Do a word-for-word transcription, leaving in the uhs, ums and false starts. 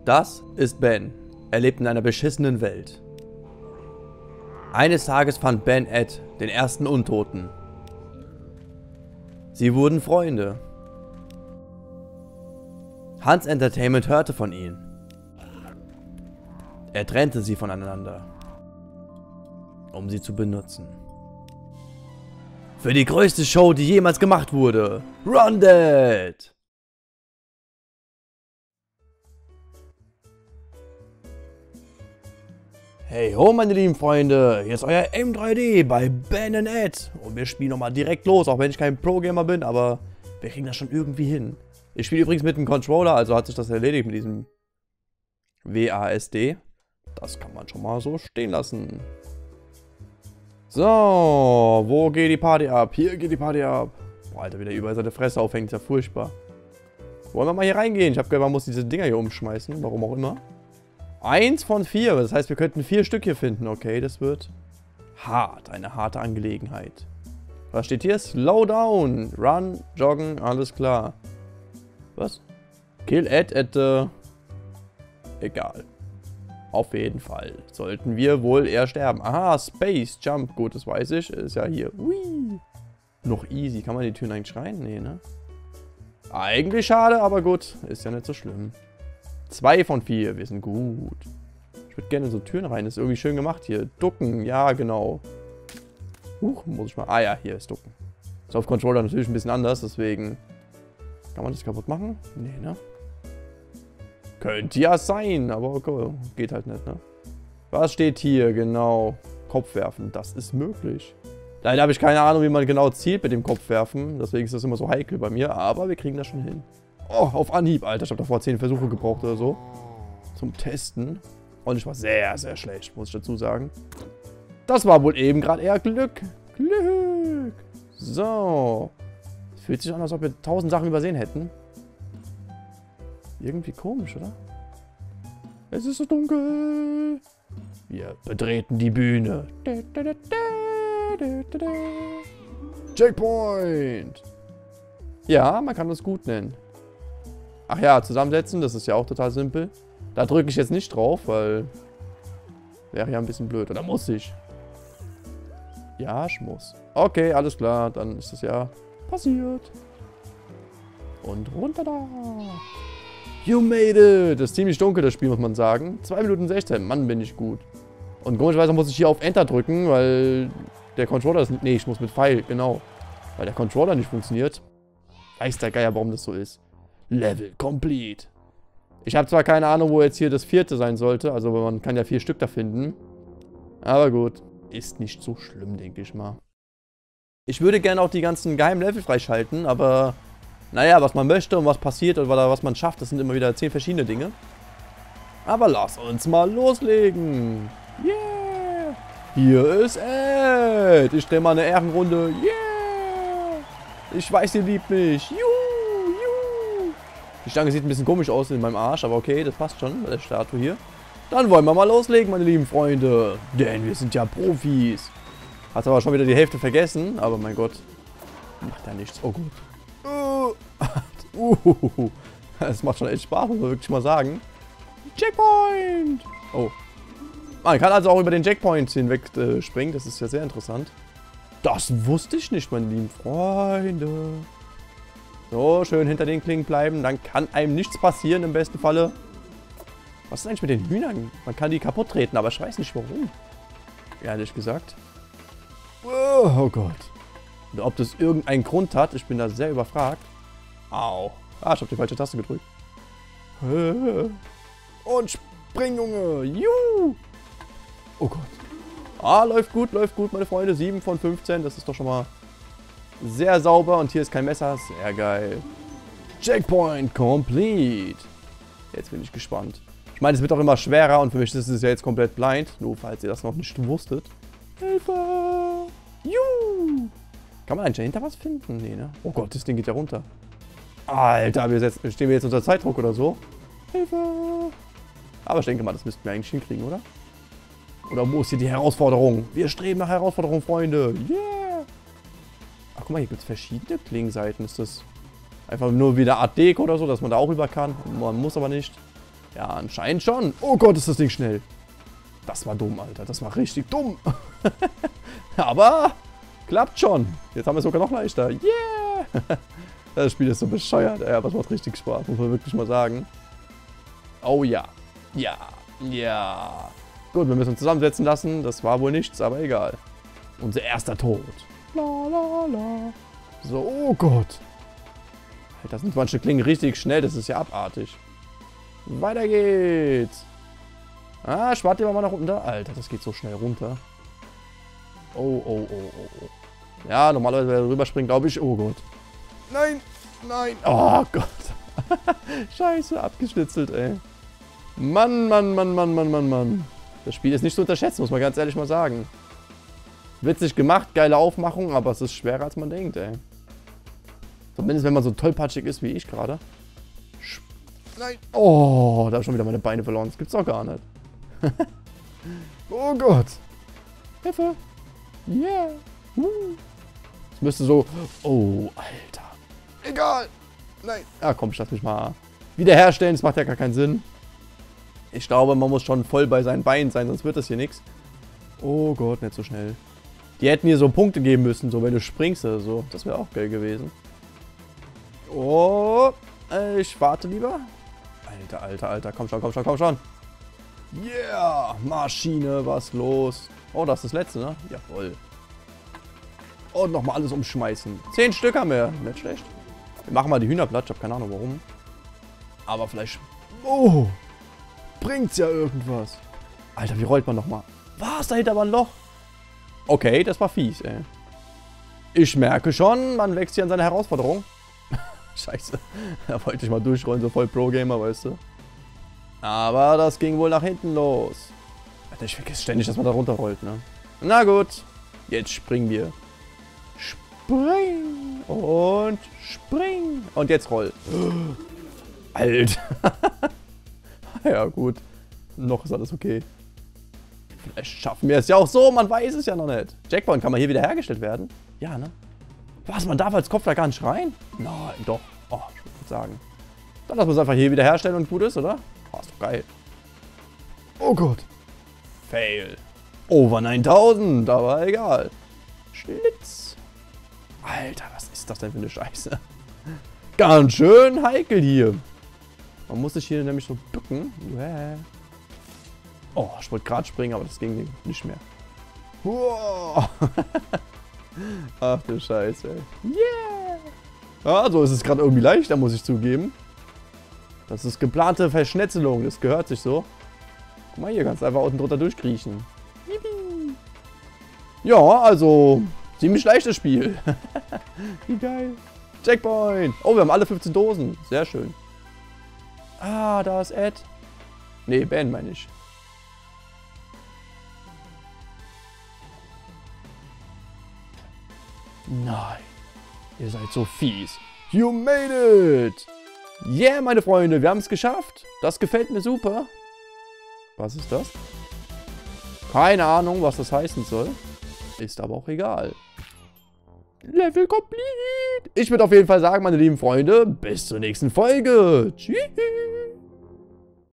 Das ist Ben. Er lebt in einer beschissenen Welt. Eines Tages fand Ben Ed, den ersten Untoten. Sie wurden Freunde. Hans Entertainment hörte von ihnen. Er trennte sie voneinander, um sie zu benutzen. Für die größte Show, die jemals gemacht wurde. Run Dead! Hey ho meine lieben Freunde, hier ist euer M drei D bei Ben and Ed. Und wir spielen nochmal direkt los, auch wenn ich kein Pro-Gamer bin, aber wir kriegen das schon irgendwie hin. Ich spiele übrigens mit dem Controller, also hat sich das erledigt mit diesem W A S D. Das kann man schon mal so stehen lassen. So, wo geht die Party ab? Hier geht die Party ab. Boah, Alter, wie der überall seine Fresse aufhängt, ist ja furchtbar. Wollen wir mal hier reingehen? Ich habe gehört, man muss diese Dinger hier umschmeißen, warum auch immer. Eins von vier, das heißt, wir könnten vier Stück hier finden. Okay, das wird hart, eine harte Angelegenheit. Was steht hier? Slow down, run, joggen, alles klar. Was? Kill Ed at the... Egal. Auf jeden Fall sollten wir wohl eher sterben. Aha, Space Jump, gut, das weiß ich. Ist ja hier. Ui. Noch easy. Kann man die Türen eigentlich rein? Nee, ne? Eigentlich schade, aber gut. Ist ja nicht so schlimm. Zwei von vier, wir sind gut. Ich würde gerne in so Türen rein. Ist irgendwie schön gemacht hier. Ducken, ja genau. Huch, muss ich mal... Ah ja, hier ist Ducken. Ist auf Controller natürlich ein bisschen anders, deswegen... Kann man das kaputt machen? Nee, ne? Könnte ja sein, aber okay, geht halt nicht, ne? Was steht hier? Genau. Kopf werfen, das ist möglich. Leider habe ich keine Ahnung, wie man genau zielt mit dem Kopf werfen. Deswegen ist das immer so heikel bei mir, aber wir kriegen das schon hin. Oh, auf Anhieb, Alter. Ich habe davor zehn Versuche gebraucht oder so. Zum Testen. Und ich war sehr, sehr schlecht, muss ich dazu sagen. Das war wohl eben gerade eher Glück. Glück. So. Es fühlt sich an, als ob wir tausend Sachen übersehen hätten. Irgendwie komisch, oder? Es ist so dunkel. Wir betreten die Bühne. Checkpoint. Ja, man kann das gut nennen. Ach ja, zusammensetzen, das ist ja auch total simpel. Da drücke ich jetzt nicht drauf, weil... Wäre ja ein bisschen blöd. Oder muss ich? Ja, ich muss. Okay, alles klar. Dann ist das ja passiert. Und runter da. You made it. Das ist ziemlich dunkel, das Spiel, muss man sagen. zwei Minuten sechzehn. Mann, bin ich gut. Und komischerweise muss ich hier auf Enter drücken, weil der Controller ist... Nee, ich muss mit Pfeil, genau. Weil der Controller nicht funktioniert. Weiß der Geier, warum das so ist. Level complete. Ich habe zwar keine Ahnung, wo jetzt hier das vierte sein sollte. Also man kann ja vier Stück da finden. Aber gut. Ist nicht so schlimm, denke ich mal. Ich würde gerne auch die ganzen geheimen Level freischalten, aber... Naja, was man möchte und was passiert oder was man schafft, das sind immer wieder zehn verschiedene Dinge. Aber lass uns mal loslegen. Yeah! Hier ist Ed. Ich drehe mal eine Ehrenrunde. Yeah! Ich weiß, ihr liebt mich. Juhu! Juhu! Die Stange sieht ein bisschen komisch aus in meinem Arsch, aber okay, das passt schon bei der Statue hier. Dann wollen wir mal loslegen, meine lieben Freunde. Denn wir sind ja Profis. Hat aber schon wieder die Hälfte vergessen, aber mein Gott. Macht ja nichts. Oh gut. Uh, das macht schon echt Spaß, muss man wirklich mal sagen. Checkpoint! Oh. Man kann also auch über den Checkpoint hinweg äh, springen, das ist ja sehr interessant. Das wusste ich nicht, meine lieben Freunde. So, schön hinter den Klingen bleiben, dann kann einem nichts passieren im besten Falle. Was ist eigentlich mit den Hühnern? Man kann die kaputt treten, aber ich weiß nicht warum. Ehrlich gesagt. Oh, oh Gott. Und ob das irgendeinen Grund hat, ich bin da sehr überfragt. Au. Ah, ich habe die falsche Taste gedrückt. Und spring, Junge. Juhu. Oh Gott. Ah, läuft gut, läuft gut, meine Freunde. sieben von fünfzehn, das ist doch schon mal sehr sauber. Und hier ist kein Messer. Sehr geil. Checkpoint complete. Jetzt bin ich gespannt. Ich meine, es wird auch immer schwerer und für mich ist es ja jetzt komplett blind. Nur falls ihr das noch nicht wusstet. Hilfe. Juhu. Kann man eigentlich dahinter was finden? Nee, ne? Oh Gott, das Ding geht ja runter. Alter, wir setzen, stehen wir jetzt unter Zeitdruck oder so? Hilfe! Aber ich denke mal, das müssten wir eigentlich hinkriegen, oder? Oder wo ist hier die Herausforderung? Wir streben nach Herausforderung, Freunde. Yeah! Ach, guck mal, hier gibt es verschiedene Klingenseiten. Ist das einfach nur wieder Art Deko oder so, dass man da auch rüber kann? Man muss aber nicht. Ja, anscheinend schon. Oh Gott, ist das Ding schnell. Das war dumm, Alter. Das war richtig dumm. Aber klappt schon. Jetzt haben wir es sogar noch leichter. Yeah! Das Spiel ist so bescheuert, ey. Aber es macht richtig Spaß, muss man wirklich mal sagen. Oh ja. Ja. Ja. Gut, wir müssen uns zusammensetzen lassen. Das war wohl nichts, aber egal. Unser erster Tod. La, la, la. So, oh Gott. Alter, sind manche Klingen richtig schnell. Das ist ja abartig. Weiter geht's. Ah, spart ihr mal nach unten da. Alter, das geht so schnell runter. Oh, oh, oh, oh, oh. Ja, normalerweise, wenn er rüberspringt, glaube ich. Oh Gott. Nein, nein. Oh Gott. Scheiße, abgeschnitzelt, ey. Mann, Mann, Mann, Mann, Mann, Mann, Mann. Das Spiel ist nicht zu unterschätzen, muss man ganz ehrlich mal sagen. Witzig gemacht, geile Aufmachung, aber es ist schwerer, als man denkt, ey. Zumindest, wenn man so tollpatschig ist wie ich gerade. Nein. Oh, da habe ich schon wieder meine Beine verloren. Das gibt's doch gar nicht. Oh Gott. Hilfe. Yeah. Es müsste so... Oh, Alter. Egal. Nein. Ah, komm, ich lass mich mal wiederherstellen. Das macht ja gar keinen Sinn. Ich glaube, man muss schon voll bei seinen Beinen sein, sonst wird das hier nichts. Oh Gott, nicht so schnell. Die hätten hier so Punkte geben müssen, so wenn du springst oder so. Das wäre auch geil gewesen. Oh, ich warte lieber. Alter, Alter, Alter. Komm schon, komm schon, komm schon. Yeah, Maschine, was los? Oh, das ist das letzte, ne? Jawohl. Und nochmal alles umschmeißen. Zehn Stück haben wir. Nicht schlecht. Wir machen mal die Hühner platt. Ich habe keine Ahnung warum. Aber vielleicht... Oh! Bringt's ja irgendwas. Alter, wie rollt man nochmal? Was? Dahinter war ein Loch. Okay, das war fies, ey. Ich merke schon, man wächst hier an seine Herausforderung. Scheiße. Da wollte ich mal durchrollen, so voll Pro-Gamer, weißt du. Aber das ging wohl nach hinten los. Alter, ich vergesse ständig, dass man da runterrollt, ne? Na gut. Jetzt springen wir. Spring. Und spring. Und jetzt roll. Alter. Ja, gut. Noch ist alles okay. Vielleicht schaffen wir es ja auch so, man weiß es ja noch nicht. Jackpoint, kann man hier wieder hergestellt werden? Ja, ne? Was, man darf als Kopf da gar nicht rein? Nein, doch. Oh, ich würde sagen. Dann lassen wir es einfach hier wieder herstellen und gut ist, oder? Oh, ist doch geil. Oh Gott. Fail. Over neuntausend, aber egal. Schlitz. Alter, was ist das denn für eine Scheiße? Ganz schön heikel hier. Man muss sich hier nämlich so bücken. Oh, ich wollte gerade springen, aber das ging nicht mehr. Wow. Ach du Scheiße, ey. Yeah! Also ist es gerade irgendwie leichter, muss ich zugeben. Das ist geplante Verschnetzelung, das gehört sich so. Guck mal, hier kannst du einfach unten drunter durchkriechen. Ja, also ziemlich leichtes Spiel. Wie geil. Checkpoint. Oh, wir haben alle fünfzehn Dosen. Sehr schön. Ah, da ist Ed. Nee, Ben meine ich. Nein. Ihr seid so fies. You made it. Yeah, meine Freunde, wir haben es geschafft. Das gefällt mir super. Was ist das? Keine Ahnung, was das heißen soll. Ist aber auch egal. Level complete. Ich würde auf jeden Fall sagen, meine lieben Freunde, bis zur nächsten Folge. Tschüss.